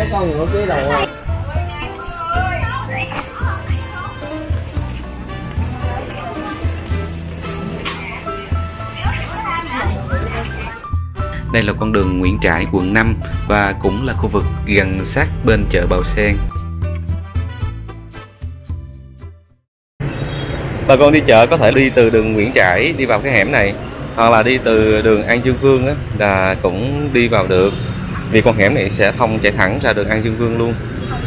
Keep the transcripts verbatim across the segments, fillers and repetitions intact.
con ngựa kia đồ. Đây là con đường Nguyễn Trãi, quận năm và cũng là khu vực gần sát bên chợ Bào Sen. Bà con đi chợ có thể đi từ đường Nguyễn Trãi đi vào cái hẻm này, hoặc là đi từ đường An Dương Vương á, là cũng đi vào được, vì con hẻm này sẽ thông chạy thẳng ra đường An Dương Vương luôn.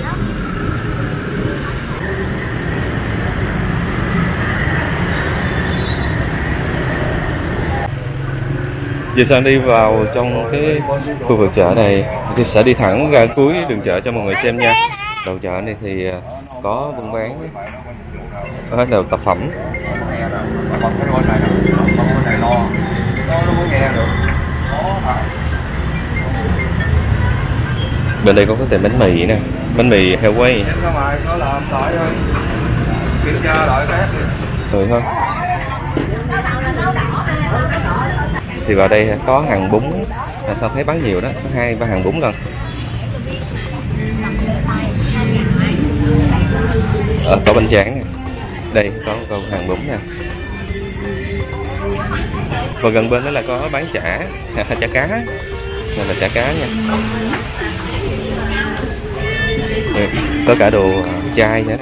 Giờ Sang đi vào trong cái khu vực chợ này thì sẽ đi thẳng ra cuối đường chợ cho mọi người xem nha. Đầu chợ này thì có buôn bán hết đều tập phẩm. Bên đây có cái tiệm bánh mì nè, bánh mì heo quay. Rồi thôi. Thì vào đây có hàng bún, à, sao thấy bán nhiều đó, có hai ba hàng bún lần. Ờ, có bánh tráng nè, đây có có hàng bún nè. Và gần bên đó là có bán chả, chả cá, đây là chả cá nha. Đây, có cả đồ chai nữa nè.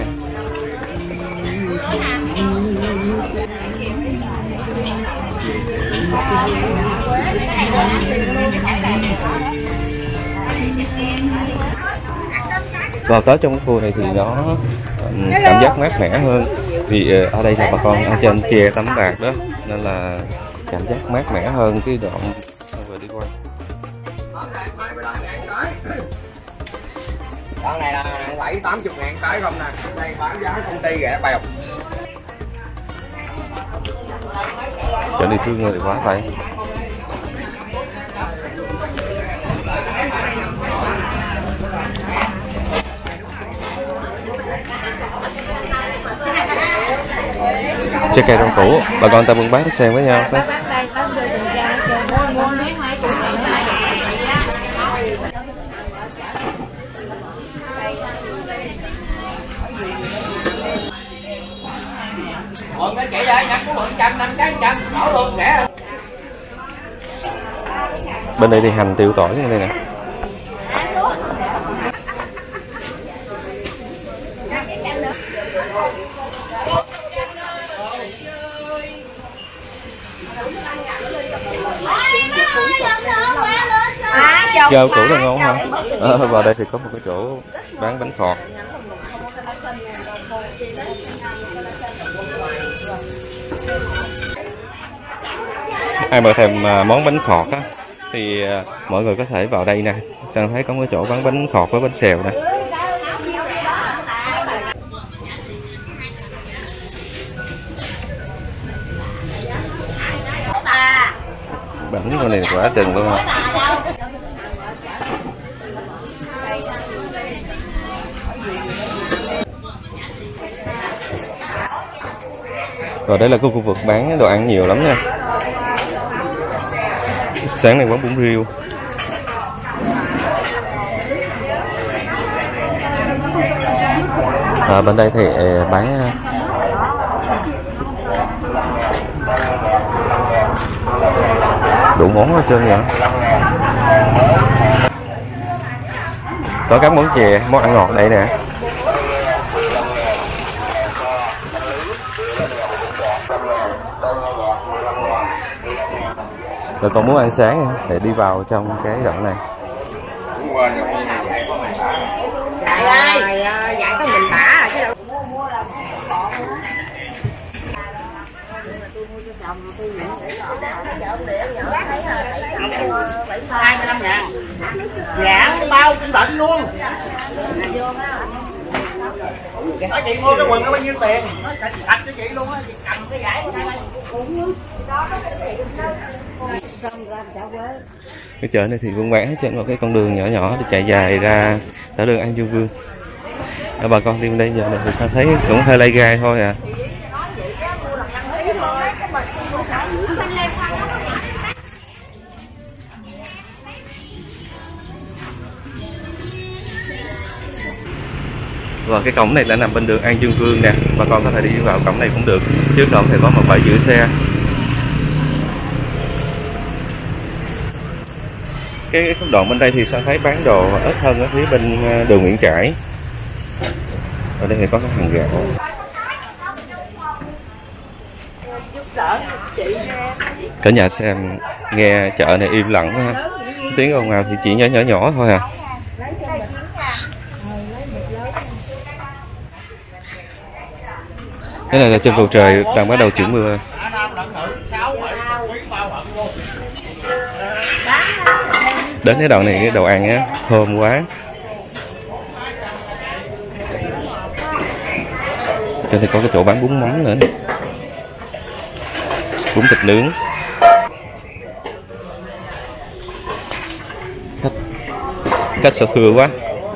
Vào tới trong cái khu này thì nó um, cảm giác mát mẻ hơn, vì uh, ở đây là bà con ở trên che tấm bạc đó, nên là cảm giác mát mẻ hơn cái đoạn vừa đi qua. Đoạn này là bảy tám chục ngàn cái không nè, đây bán giá công ty rẻ bèo. Chợ địa phương thì quá vậy. Trái cây rau củ, bà con ta buôn bán xen với nhau. Mọi người chị ơi, nhặt của một trăm, năm cái trăm, sáu luôn rẻ. Bên đây thì hành tiêu tỏi như đây nè. Rau củ là ngon hả? À, vào đây thì có một cái chỗ bán bánh khọt. Ai mà thèm món bánh khọt á thì mọi người có thể vào đây nè. Sang thấy có cái chỗ bán bánh khọt với bánh xèo nè. Bánh con này quá chừng luôn hả? Rồi đây là khu vực bán đồ ăn nhiều lắm nha. Sáng nay quán bún riêu. À, bên đây thì bán đủ món hết trơn vậy. Có các món chè, món ăn ngọt đây nè. Rồi còn muốn ăn sáng thì đi vào trong cái đoạn này. Dạy ơi, dạy có mình bả chứ đâu. hai mươi lăm ngàn. Dạ, bao trị bệnh luôn. Nói chị mua cái quần nó bao nhiêu tiền? Nói sạch cho chị luôn á, chị cầm cái giải của đây. Cái chợ này thì buôn bán trên một cái con đường nhỏ nhỏ để chạy dài ra ra đường An Dương Vương. À, bà con đi bên đây giờ này thì sao thấy cũng hơi lay gai thôi à. Và cái cổng này là nằm bên đường An Dương Vương nè, bà con có thể đi vào cổng này cũng được. Trước cổng thì có một bãi giữ xe. Cái đoạn bên đây thì Sang thấy bán đồ ít hơn ở phía bên đường Nguyễn Trãi. Ở đây thì có cái hàng gạo. Cả nhà xem nghe chợ này im lặng quá ha. Tiếng ồn ào thì chỉ nhỏ nhỏ nhỏ thôi à. Cái này là trên bầu trời đang bắt đầu chuyển mưa. Đến cái đoạn này cái đồ ăn á thơm quá. Trên thì có cái chỗ bán bún mắm nữa nè. Bún thịt nướng. Khách khách sao thưa quá.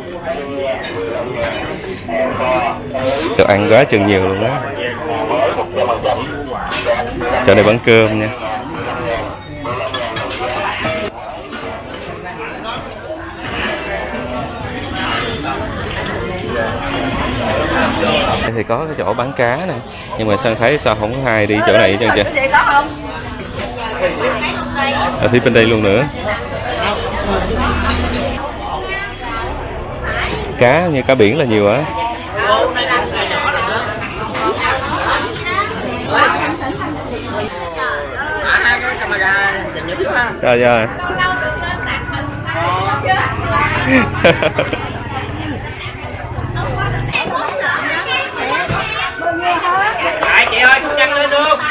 Đồ ăn quá chừng nhiều luôn á. Chỗ này bán cơm nha. Đây thì có cái chỗ bán cá này, nhưng mà Sang thấy sao không có ai đi chỗ này chứ kìa. Ở phía bên đây luôn nữa. Cá như cá biển là nhiều á. Rồi rồi. Tại chị ơi, không đăng lên luôn.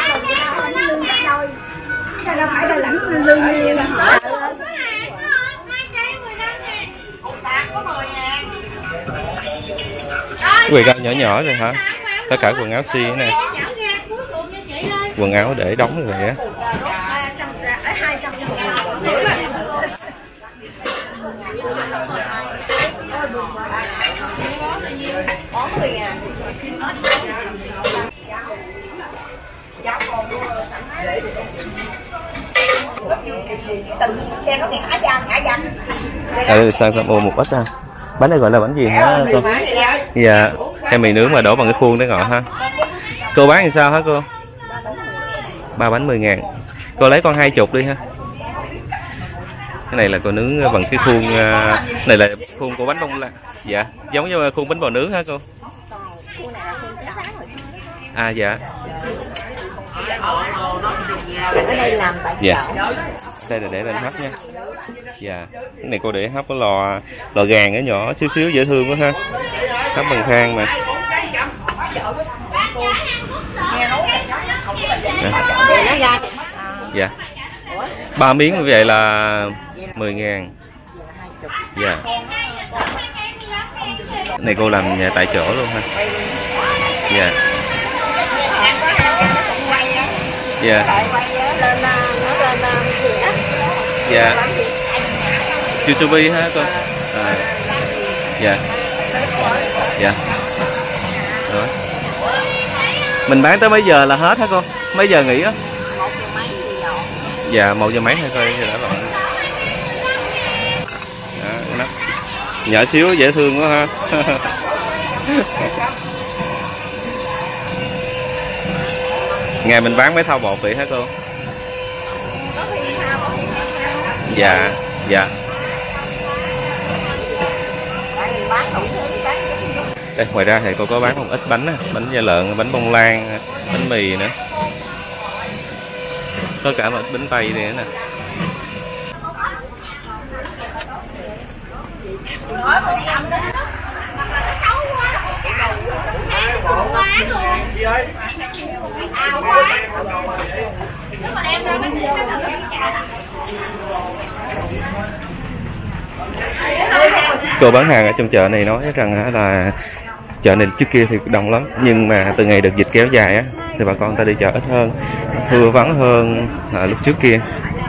Quầy gạo nhỏ nhỏ rồi hả? Tất cả quần áo si nè. Quần áo để đóng rồi á. Ừ, Sang phải mua một ít ha. Bánh này gọi là bánh gì hả cô? Dạ, em mì nướng mà đổ bằng cái khuôn đấy ngọt ha. Cô bán thì sao hả cô? Ba bánh mười ngàn. Cô lấy con hai chục đi ha. Cái này là cô nướng bằng cái khuôn, này là khuôn của bánh bông lan. Dạ, giống như khuôn bánh bò nướng hả cô? À dạ. Ở đây làm tại dạ. Đây là để lên hấp nha. Dạ. Cái này cô để hấp cái lò lò gàn nó nhỏ xíu xíu dễ thương quá ha. Hấp bằng than mà. Dạ. Dạ. Ba miếng như vậy là mười ngàn. Dạ. Này cô làm nhà tại chỗ luôn ha. Dạ. Dạ. Dạ. YouTube hả cô? À. Dạ. Dạ. Rồi. Mình bán tới mấy giờ là hết hả cô? Mấy giờ nghỉ á? Dạ, một giờ mấy hay thôi thì đã rồi. Đó, nhỏ xíu dễ thương quá ha. Ngày mình bán mấy thau bột vậy hả cô? Dạ, dạ. Đây, ngoài ra thì cô có bán một ít bánh á, bánh da lợn, bánh bông lan, bánh mì nữa. Có cả một ít bánh tây nữa nè. Cô bán hàng ở trong chợ này nói rằng là chợ này trước kia thì đông lắm, nhưng mà từ ngày được dịch kéo dài á thì bà con ta đi chợ ít hơn, thưa vắng hơn à, lúc trước kia.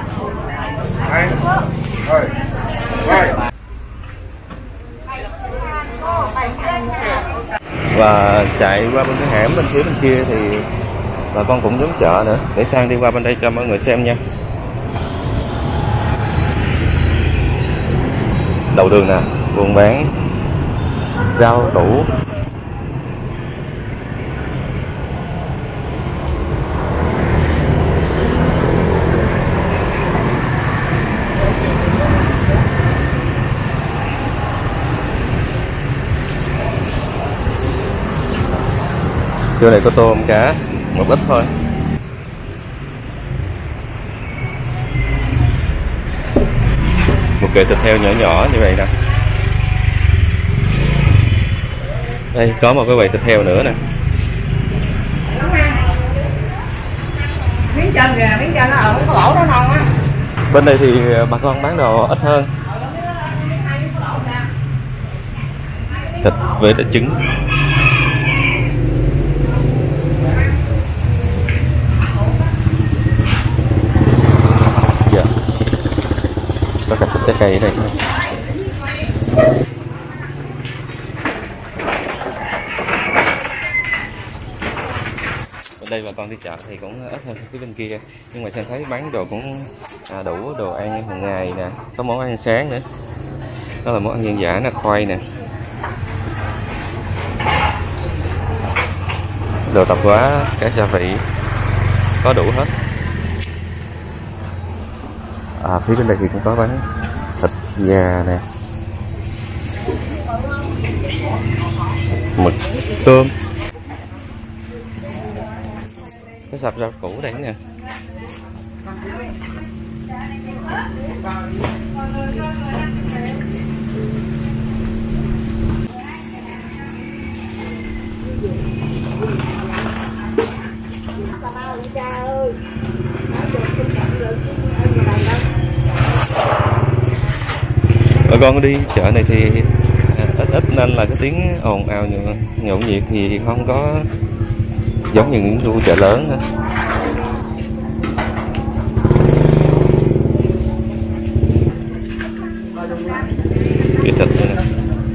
Và chạy qua bên cái hẻm bên phía bên kia thì bà con cũng giống chợ nữa. Để Sang đi qua bên đây cho mọi người xem nha. Đầu đường nè, buôn bán rau củ, Chỗ này có tôm cá một ít thôi. Một kệ thịt heo nhỏ nhỏ như vậy nè. Đây có một cái quầy thịt heo nữa nè. Miếng chân kìa, miếng chân nó ở cái lỗ đó non á. Bên đây thì bà con bán đồ ít hơn. Thịt với đậu trứng. Dạ. Có cả sắp trái cây ở đây. Ở đây bà con đi chợ thì cũng ít hơn cái bên kia, nhưng mà Sang thấy bán đồ cũng à, đủ đồ ăn hàng ngày nè, có món ăn sáng nữa. Đó là món ăn dân dã, là khoai nè, đồ tạp hóa, các gia vị có đủ hết. À, phía bên đây thì cũng có bán thịt gà nè, mực, tôm, cái sạp rau củ đây nè. Bà con đi chợ này thì ít ít nên là cái tiếng ồn ào nhộn nhịp thì không có giống như những khu chợ lớn nữa. Cái thịt này nè.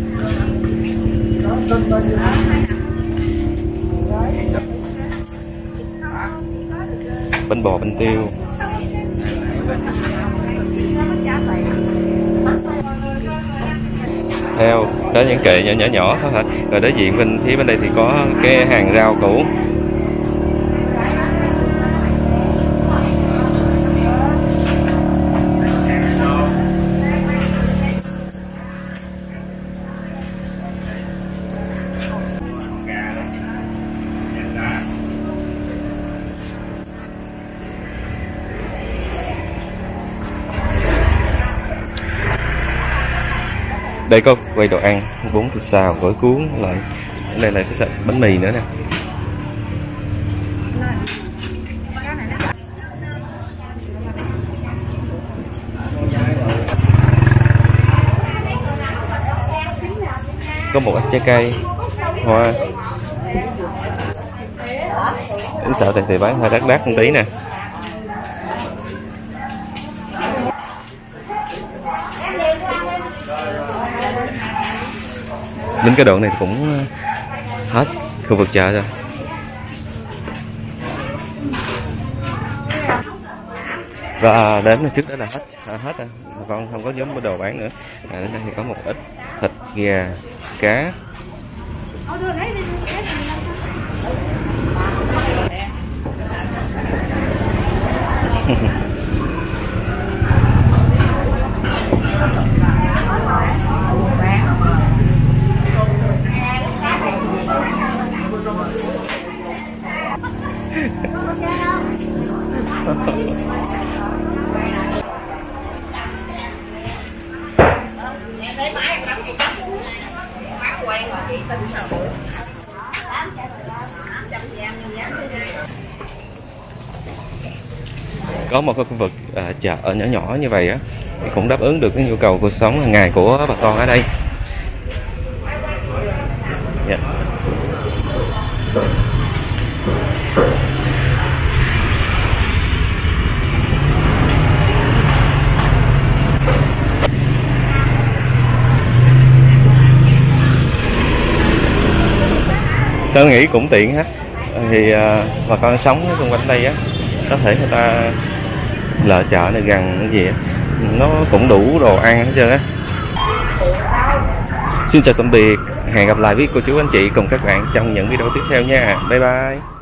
Bánh bò, bánh tiêu. Heo, đó những kệ nhỏ nhỏ nhỏ thôi hả? Rồi đối diện bên phía bên đây thì có cái hàng rau củ. Đây có quay đồ ăn, bún thịt xào, gỏi cuốn lại. Đây là cái bánh mì nữa nè. Có một ít trái cây, hoa. Bánh xào này thì bán hơi đắt đắt một tí nè. Đến cái đoạn này cũng hết khu vực chợ rồi. Và đến trước đó là hết à, hết rồi. Con không có giống đồ bán nữa. À, đến đây thì có một ít thịt gà, cá. Có một cái khu vực à, chợ ở nhỏ nhỏ như vậy á thì cũng đáp ứng được cái nhu cầu cuộc sống hàng ngày của bà con ở đây. Yeah. Sao nghĩ cũng tiện hết. Thì à, bà con sống xung quanh đây á, có thể người ta lỡ chợ này gần cái gì á, nó cũng đủ đồ ăn hết trơn á. Xin chào tạm biệt, hẹn gặp lại với cô chú anh chị cùng các bạn trong những video tiếp theo nha. Bye bye.